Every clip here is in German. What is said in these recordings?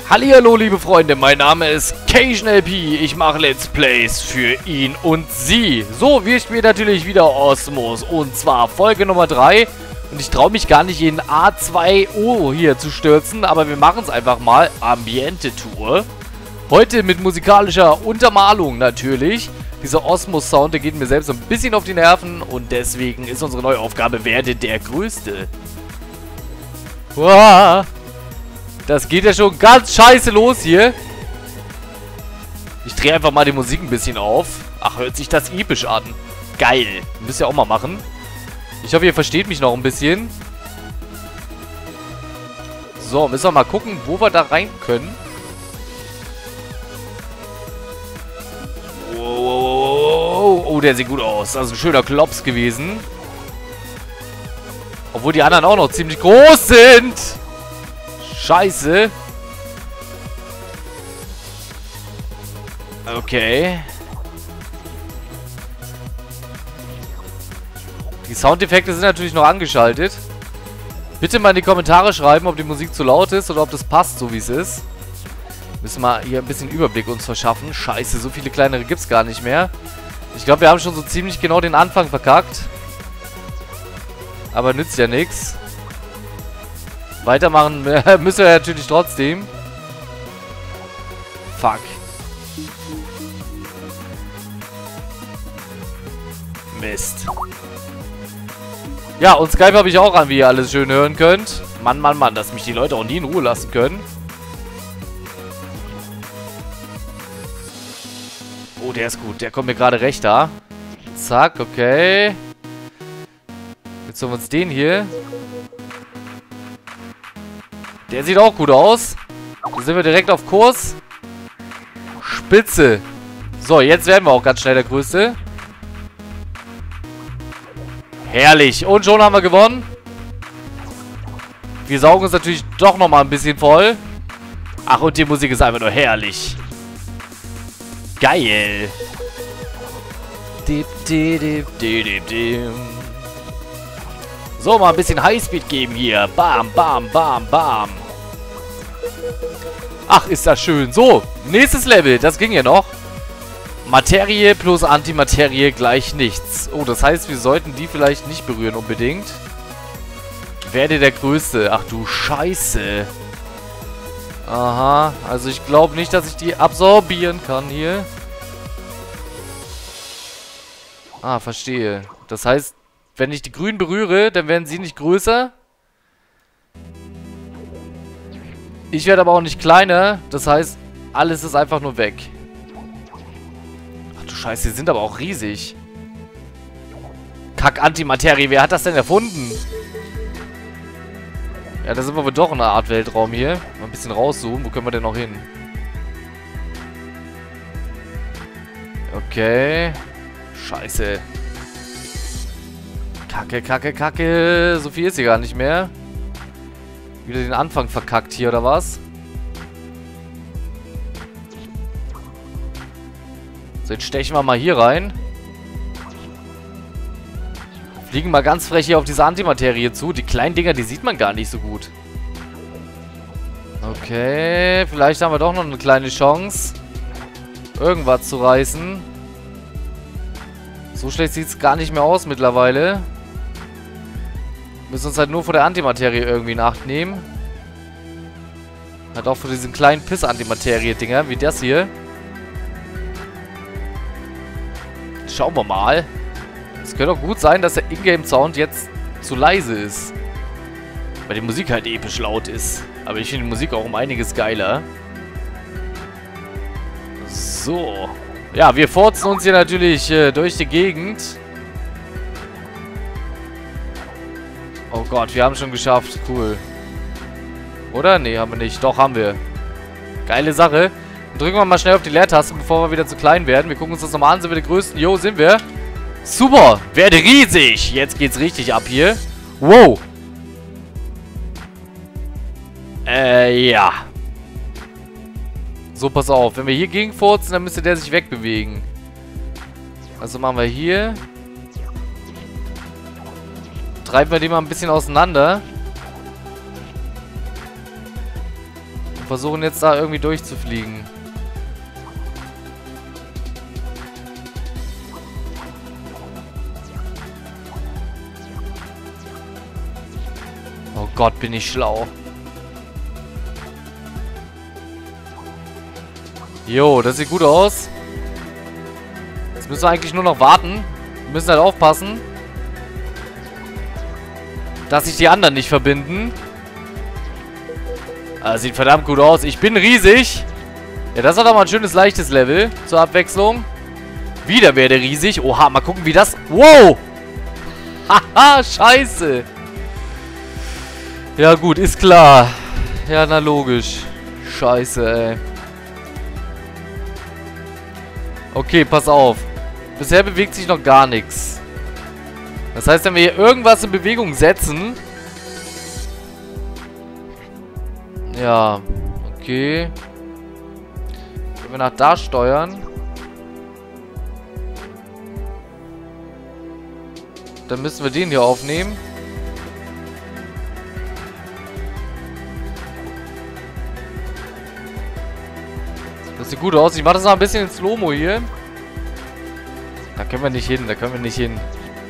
Hallihallo, liebe Freunde, mein Name ist CajunLP. Ich mache Let's Plays für ihn und sie. So, wir spielen natürlich wieder Osmos und zwar Folge Nummer 3. Und ich traue mich gar nicht in A2O hier zu stürzen, aber wir machen es einfach mal. Ambiente-Tour. Heute mit musikalischer Untermalung natürlich. Dieser Osmos-Sound, der geht mir selbst ein bisschen auf die Nerven und deswegen ist unsere neue Aufgabe, werde der Größte. Wow. Das geht ja schon ganz scheiße los hier. Ich drehe einfach mal die Musik ein bisschen auf. Ach, hört sich das episch an. Geil. Müsst ihr auch mal machen. Ich hoffe, ihr versteht mich noch ein bisschen. So, müssen wir mal gucken, wo wir da rein können. Wow. Oh, der sieht gut aus. Das ist ein schöner Klops gewesen. Obwohl die anderen auch noch ziemlich groß sind. Scheiße. Okay. Die Soundeffekte sind natürlich noch angeschaltet. Bitte mal in die Kommentare schreiben, ob die Musik zu laut ist oder ob das passt, so wie es ist. Müssen wir hier ein bisschen Überblick uns verschaffen. Scheiße, so viele kleinere gibt es gar nicht mehr. Ich glaube, wir haben schon so ziemlich genau den Anfang verkackt. Aber nützt ja nichts. Weitermachen müssen wir natürlich trotzdem. Fuck. Mist. Ja, und Skype habe ich auch an, wie ihr alles schön hören könnt. Mann, Mann, Mann, dass mich die Leute auch nie in Ruhe lassen können. Oh, der ist gut. Der kommt mir gerade recht da. Zack, okay. Jetzt holen wir uns den hier. Der sieht auch gut aus. Da sind wir direkt auf Kurs. Spitze. So, jetzt werden wir auch ganz schnell der Größte. Herrlich. Und schon haben wir gewonnen. Wir saugen uns natürlich doch nochmal ein bisschen voll. Ach, und die Musik ist einfach nur herrlich. Geil. So, mal ein bisschen Highspeed geben hier. Bam, bam, bam, bam. Ach, ist das schön. So, nächstes Level. Das ging ja noch. Materie plus Antimaterie gleich nichts. Oh, das heißt, wir sollten die vielleicht nicht berühren unbedingt. Werde der Größte. Ach du Scheiße. Aha, also ich glaube nicht, dass ich die absorbieren kann hier. Ah, verstehe. Das heißt, wenn ich die Grünen berühre, dann werden sie nicht größer. Ich werde aber auch nicht kleiner. Das heißt, alles ist einfach nur weg. Ach du Scheiße, die sind aber auch riesig. Kack-Antimaterie, wer hat das denn erfunden? Ja, da sind wir wohl doch in einer Art Weltraum hier. Mal ein bisschen rauszoomen. Wo können wir denn noch hin? Okay. Scheiße. Kacke, Kacke, Kacke. So viel ist hier gar nicht mehr. Wieder den Anfang verkackt hier, oder was? So, jetzt stechen wir mal hier rein. Fliegen mal ganz frech hier auf diese Antimaterie zu. Die kleinen Dinger, die sieht man gar nicht so gut. Okay, vielleicht haben wir doch noch eine kleine Chance, irgendwas zu reißen. So schlecht sieht es gar nicht mehr aus mittlerweile. Müssen uns halt nur vor der Antimaterie irgendwie in Acht nehmen. Halt auch vor diesen kleinen Piss-Antimaterie-Dinger, wie das hier. Schauen wir mal. Es könnte auch gut sein, dass der Ingame-Sound jetzt zu leise ist. Weil die Musik halt episch laut ist. Aber ich finde die Musik auch um einiges geiler. So. Ja, wir forzen uns hier natürlich durch die Gegend. Oh Gott, wir haben es schon geschafft. Cool. Oder? Nee, haben wir nicht. Doch, haben wir. Geile Sache. Dann drücken wir mal schnell auf die Leertaste, bevor wir wieder zu klein werden. Wir gucken uns das nochmal an. Sind wir die Größten? Jo, sind wir. Super. Werde riesig. Jetzt geht's richtig ab hier. Wow. Ja. So, pass auf. Wenn wir hier gegenfurzen, dann müsste der sich wegbewegen. Also machen wir hier. Treiben wir den mal ein bisschen auseinander. Und versuchen jetzt da irgendwie durchzufliegen. Oh Gott, bin ich schlau. Jo, das sieht gut aus. Jetzt müssen wir eigentlich nur noch warten. Wir müssen halt aufpassen, dass sich die anderen nicht verbinden. Das sieht verdammt gut aus. Ich bin riesig. Ja, das hat doch mal ein schönes, leichtes Level zur Abwechslung. Wieder werde riesig. Oha, mal gucken, wie das... Wow! Haha, scheiße. Ja gut, ist klar. Ja, na logisch. Scheiße, ey. Okay, pass auf. Bisher bewegt sich noch gar nichts. Das heißt, wenn wir hier irgendwas in Bewegung setzen... Ja, okay. Wenn wir nach da steuern... Dann müssen wir den hier aufnehmen. Das sieht gut aus. Ich mache das noch ein bisschen in Slow-Mo hier. Da können wir nicht hin. Da können wir nicht hin.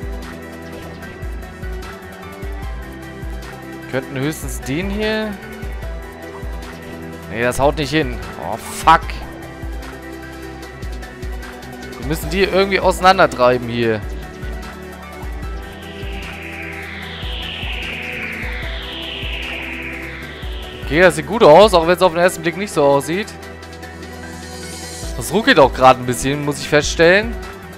Wir könnten höchstens den hier... Nee, das haut nicht hin. Oh, fuck. Wir müssen die irgendwie auseinandertreiben hier. Okay, das sieht gut aus, auch wenn es auf den ersten Blick nicht so aussieht. Das ruckelt auch gerade ein bisschen, muss ich feststellen.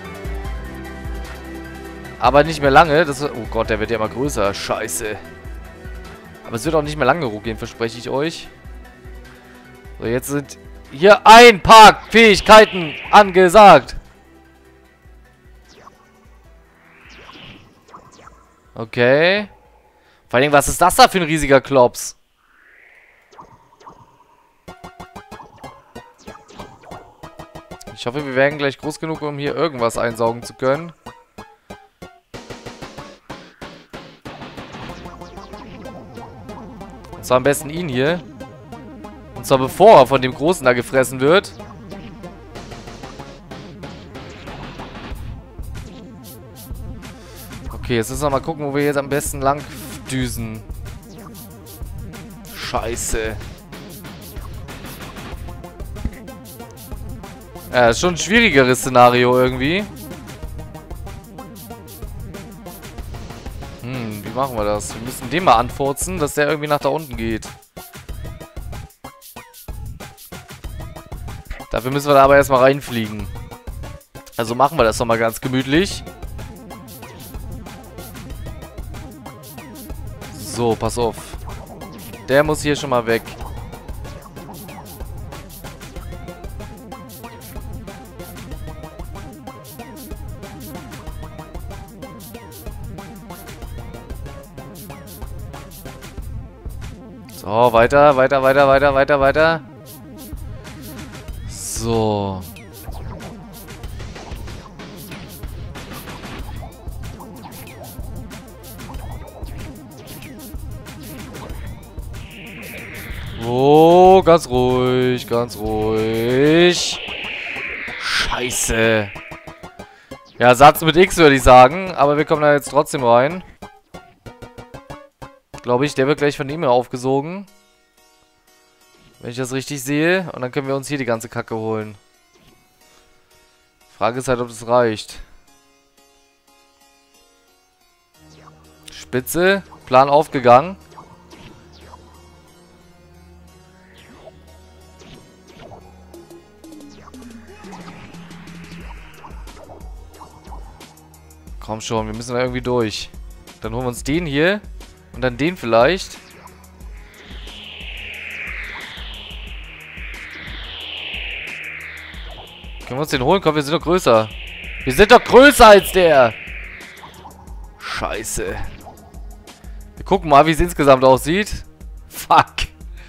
Aber nicht mehr lange. Das, oh Gott, der wird ja immer größer. Scheiße. Aber es wird auch nicht mehr lange ruckeln, verspreche ich euch. So, jetzt sind hier ein paar Fähigkeiten angesagt. Okay. Vor allem, was ist das da für ein riesiger Klops? Ich hoffe, wir werden gleich groß genug, um hier irgendwas einsaugen zu können. Und zwar am besten ihn hier. Und zwar bevor er von dem Großen da gefressen wird. Okay, jetzt müssen wir mal gucken, wo wir jetzt am besten lang düsen. Scheiße. Ja, ist schon ein schwierigeres Szenario irgendwie. Wie machen wir das? Wir müssen den mal anfurzen, dass der irgendwie nach da unten geht. Dafür müssen wir da aber erstmal reinfliegen. Also machen wir das doch mal ganz gemütlich. So, pass auf. Der muss hier schon mal weg. So, weiter, weiter, weiter, weiter, weiter, weiter. So. Oh, ganz ruhig, ganz ruhig. Scheiße. Ja, Satz mit X würde ich sagen, aber wir kommen da jetzt trotzdem rein. Glaube ich, der wird gleich von ihm aufgesogen. Wenn ich das richtig sehe. Und dann können wir uns hier die ganze Kacke holen. Frage ist halt, ob das reicht. Spitze. Plan aufgegangen. Komm schon, wir müssen da irgendwie durch. Dann holen wir uns den hier. Und dann den vielleicht. Können wir uns den holen? Komm, wir sind doch größer. Wir sind doch größer als der. Scheiße. Wir gucken mal, wie es insgesamt aussieht. Fuck.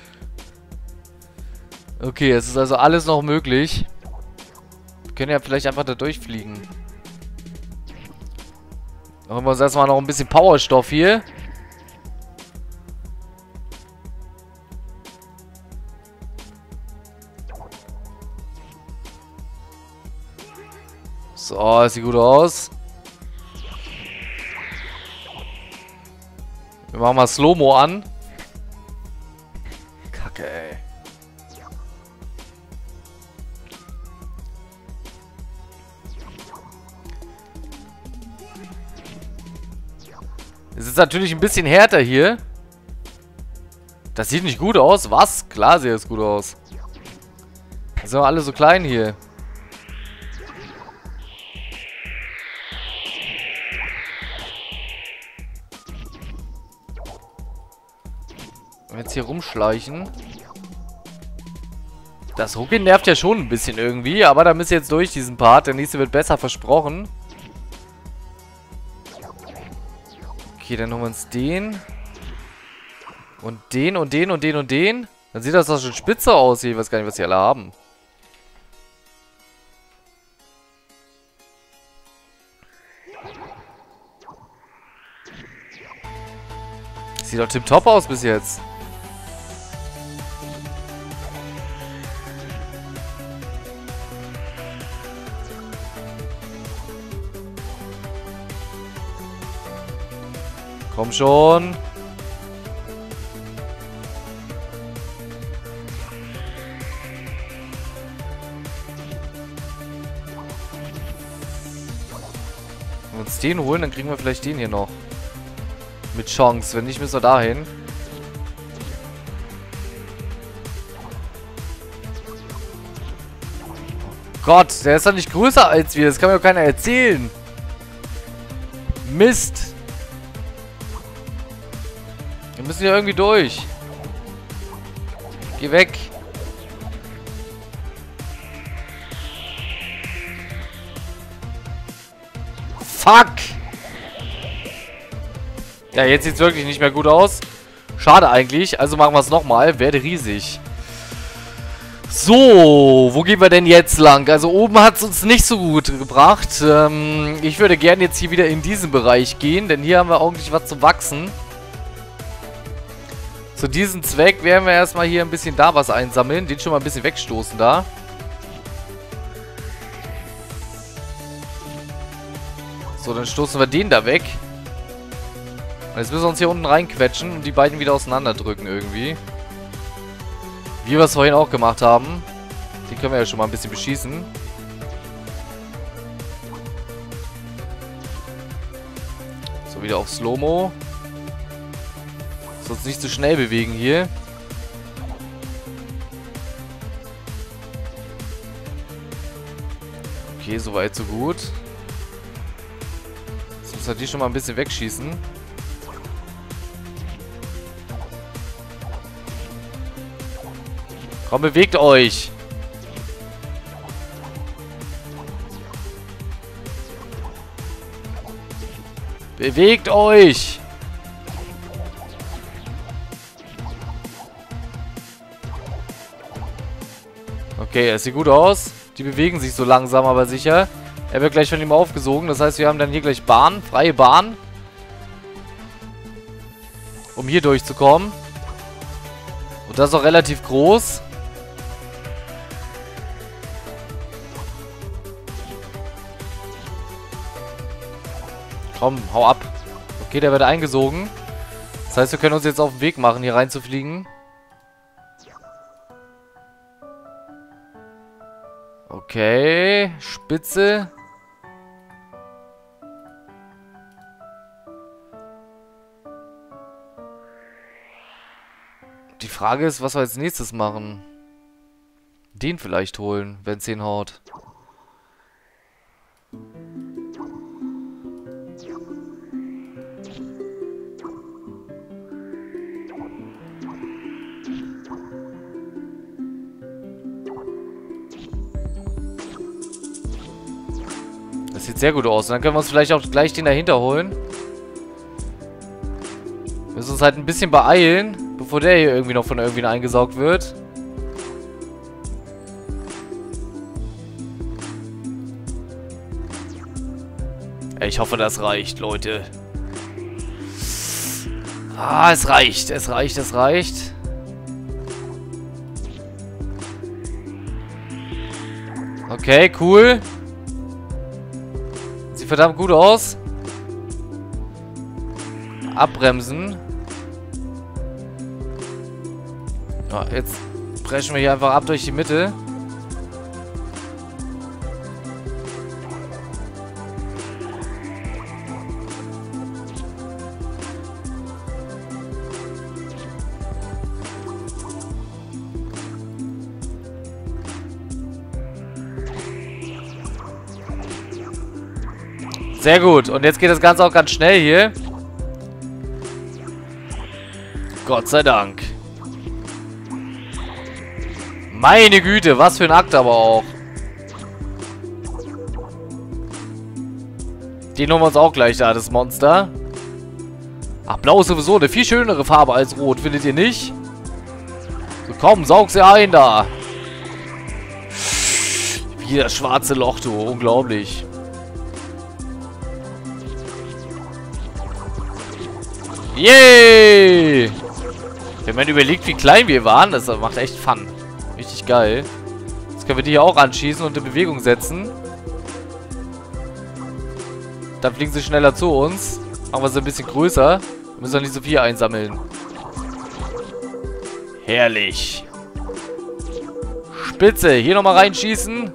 Okay, es ist also alles noch möglich. Wir können ja vielleicht einfach da durchfliegen. Dann holen wir uns erstmal noch ein bisschen Powerstoff hier. So, das sieht gut aus. Wir machen mal Slow-Mo an. Kacke, ey. Es ist natürlich ein bisschen härter hier. Das sieht nicht gut aus. Was? Klar sieht es gut aus. Das sind doch alle so klein hier. Wenn wir jetzt hier rumschleichen. Das Ruckeln nervt ja schon ein bisschen irgendwie. Aber da müsst ihr jetzt durch diesen Part. Der nächste wird besser, versprochen. Okay, dann holen wir uns den. Und den und den und den und den. Dann sieht das doch schon spitze aus hier. Ich weiß gar nicht, was die alle haben. Sieht doch tipptopp aus bis jetzt. Komm schon. Wenn wir uns den holen, dann kriegen wir vielleicht den hier noch. Mit Chance. Wenn nicht, müssen wir dahin. Oh Gott, der ist doch nicht größer als wir. Das kann mir doch keiner erzählen. Mist. Wir müssen hier irgendwie durch. Geh weg. Fuck. Ja, jetzt sieht es wirklich nicht mehr gut aus. Schade eigentlich. Also machen wir es nochmal. Werde riesig. So, wo gehen wir denn jetzt lang? Also oben hat es uns nicht so gut gebracht. Ich würde gerne jetzt hier wieder in diesen Bereich gehen, denn hier haben wir ordentlich was zum Wachsen. Zu diesem Zweck werden wir erstmal hier ein bisschen da was einsammeln. Den schon mal ein bisschen wegstoßen da. So, dann stoßen wir den da weg. Und jetzt müssen wir uns hier unten reinquetschen und die beiden wieder auseinanderdrücken irgendwie. Wie wir es vorhin auch gemacht haben. Den können wir ja schon mal ein bisschen beschießen. So, wieder auf Slow-Mo. Sonst nicht zu schnell bewegen hier. Okay, soweit so gut. Jetzt müssen wir die schon mal ein bisschen wegschießen. Komm, bewegt euch! Bewegt euch! Okay, es sieht gut aus. Die bewegen sich so langsam, aber sicher. Er wird gleich von ihm aufgesogen. Das heißt, wir haben dann hier gleich Bahn, freie Bahn. Um hier durchzukommen. Und das ist auch relativ groß. Komm, hau ab. Okay, der wird eingesogen. Das heißt, wir können uns jetzt auf den Weg machen, hier reinzufliegen. Okay, Spitze. Die Frage ist, was wir als nächstes machen. Den vielleicht holen, wenn es hinhaut. Das sieht sehr gut aus. Und dann können wir uns vielleicht auch gleich den dahinter holen. Wir müssen uns halt ein bisschen beeilen, bevor der hier irgendwie noch von irgendwen eingesaugt wird. Ich hoffe, das reicht, Leute. Ah, es reicht. Es reicht, es reicht. Okay, cool. verdammt gut aus. Abbremsen. Ja, jetzt brechen wir hier einfach ab durch die Mitte. Sehr gut. Und jetzt geht das Ganze auch ganz schnell hier. Gott sei Dank. Meine Güte, was für ein Akt aber auch. Den holen wir uns auch gleich da, das Monster. Ach, blau ist sowieso eine viel schönere Farbe als rot, findet ihr nicht? So, komm, saug sie ein da. Wie das schwarze Loch, du. Unglaublich. Yay! Wenn man überlegt, wie klein wir waren, das macht echt Fun. Richtig geil. Jetzt können wir die hier auch anschießen und in Bewegung setzen. Dann fliegen sie schneller zu uns. Machen wir sie ein bisschen größer. Wir müssen doch nicht so viel einsammeln. Herrlich. Spitze. Hier nochmal reinschießen.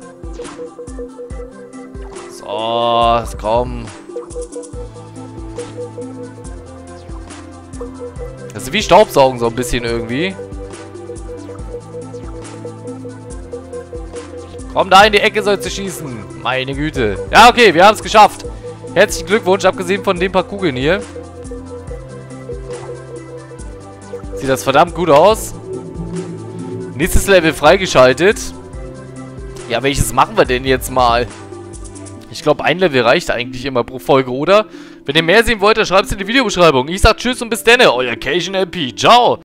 So, komm. Das ist wie Staubsaugen so ein bisschen irgendwie. Komm da in die Ecke, sollst du schießen. Meine Güte. Ja, okay, wir haben es geschafft. Herzlichen Glückwunsch, abgesehen von den paar Kugeln hier. Sieht das verdammt gut aus. Nächstes Level freigeschaltet. Ja, welches machen wir denn jetzt mal? Ich glaube, ein Level reicht eigentlich immer pro Folge, oder? Wenn ihr mehr sehen wollt, dann schreibt es in die Videobeschreibung. Ich sag tschüss und bis denne, euer CajunLP. Ciao!